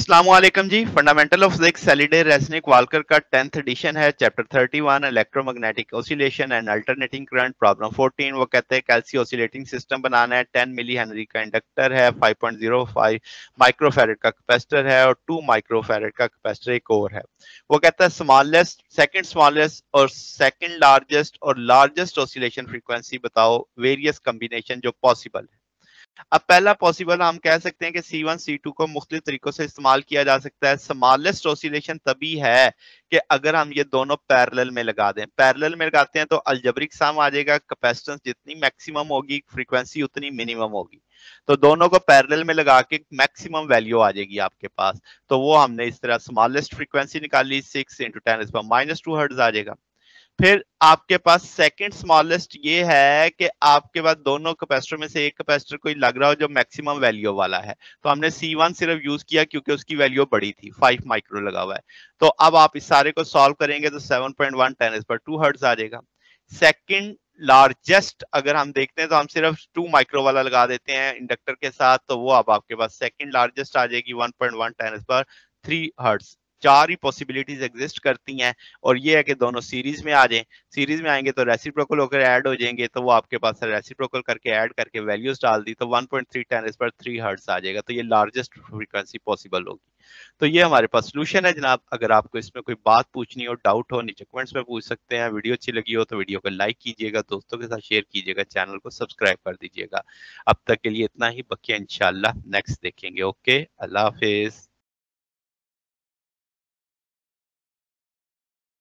अस्सलामुअलैकुम जी। Fundamental of physics Halliday Resnick Walker का 10th एडिशन है। Chapter 31 electromagnetic oscillation and alternating current. Problem 14 वो कहते हैं कैल्सी ऑसिलेटिंग सिस्टम बनाना है। 10 मिली हेनरी का इंडक्टर है, 5.05 माइक्रोफैरेड का कैपेसिटर है और 2 माइक्रोफैरेड का कैपेसिटर एक और है। वो कहता है स्मॉलेस्ट, सेकंड स्मॉलेस्ट और सेकंड लार्जेस्ट और लार्जेस्ट ऑसिलेशन फ्रीक्वेंसी बताओ, वेरियस कॉम्बिनेशन जो पॉसिबल है। अब पहला पॉसिबल हम कह सकते हैं कि C1 C2 को मुख्तलिफ तरीकों से इस्तेमाल किया जा सकता है। स्मॉलेस्ट ऑसिलेशन तभी है कि अगर हम ये दोनों पैरेलल में लगा दें। पैरेलल में लगाते हैं तो अलजेब्रिक सम आ जाएगा, कैपेसिटेंस जितनी मैक्सिमम होगी फ्रीक्वेंसी उतनी मिनिमम होगी। तो दोनों को पैरेलल में लगा के मैक्सिमम वैल्यू आ जाएगी आपके पास। तो वो हमने इस तरह स्मॉलेस्ट फ्रीक्वेंसी निकाली, 6 × 10⁻² हर्ट्ज आ जाएगा। फिर आपके पास सेकंड स्मॉलेस्ट ये है कि आपके पास दोनों कैपेसिटर में से एक कैपेसिटर कोई लग रहा हो जो मैक्सिमम वैल्यू वाला है। तो हमने C1 सिर्फ यूज किया क्योंकि उसकी वैल्यू बड़ी थी, 5 माइक्रो लगा हुआ है। तो अब आप इस सारे को सॉल्व करेंगे तो 7.1 10⁻² हर्ट्ज आ जाएगा। सेकंड लार्जेस्ट अगर हम देखते हैं तो हम सिर्फ 2 माइक्रो वाला लगा देते हैं इंडक्टर के साथ, तो वो अब आपके पास सेकंड लार्जेस्ट आ जाएगी 1.1 10⁻³ हर्ट्ज। चार ही पॉसिबिलिटीज एग्जिस्ट करती हैं और ये है कि दोनों सीरीज में आ जाएं। सीरीज में आएंगे तो रेसिप्रोकल होकर ऐड हो जाएंगे, तो वो आपके पास रेसिप्रोकल करके ऐड करके वैल्यूज डाल दी तो 1.3 10⁻³ हर्ट्ज आ जाएगा। तो ये लार्जेस्ट फ्रीक्वेंसी पॉसिबल होगी। तो ये हमारे पास सोल्यूशन है जनाब। अगर आपको इसमें कोई बात पूछनी हो, डाउट हो, नीचे कमेंट्स में पूछ सकते हैं। वीडियो अच्छी लगी हो तो वीडियो को लाइक कीजिएगा, दोस्तों के साथ शेयर कीजिएगा, चैनल को सब्सक्राइब कर दीजिएगा। अब तक के लिए इतना ही, बाकी इंशाल्लाह नेक्स्ट देखेंगे। ओके, अल्लाह हाफिज।